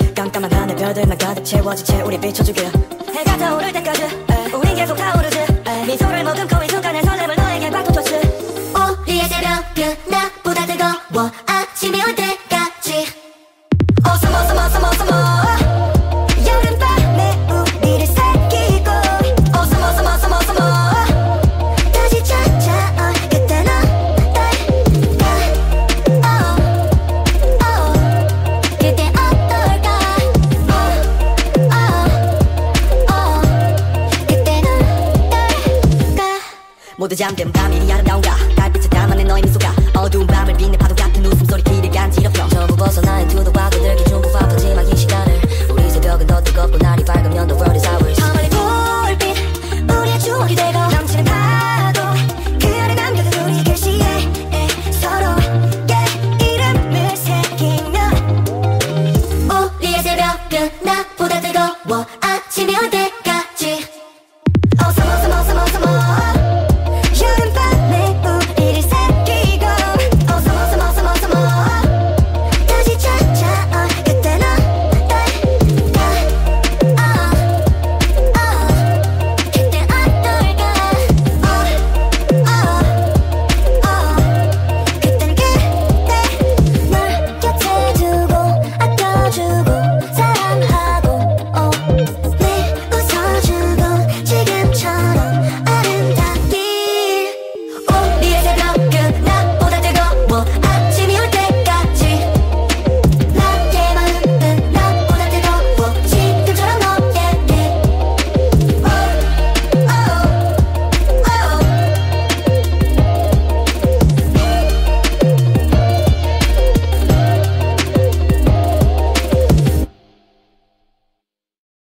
깜깜한 하늘 별들만 가득 채워진 채 우리 비춰주길. 해가 떠오를 때까지 우린 계속 타오르지. 미소를 머금고 이 순간의 설렘을 너에게 바꿔줬지. 우리의 새벽은 나보다 뜨거워 아침이 올 때까지. Awesome awesome awesome awesome 여름밤에 우리를 새기고 Awesome awesome awesome awesome 다시 찾아올 그때 넌 어떨까. 그때 어떨까. 그때 넌 어떨까. 모두 잠든 밤 이리 아름다운가. 달빛에 담아낸 너의 미소가 어두운 밤을 빛내 파도 같은 웃음소리 귀를 간지럽혀. 전부 벗어나의 두도와 그들기 중부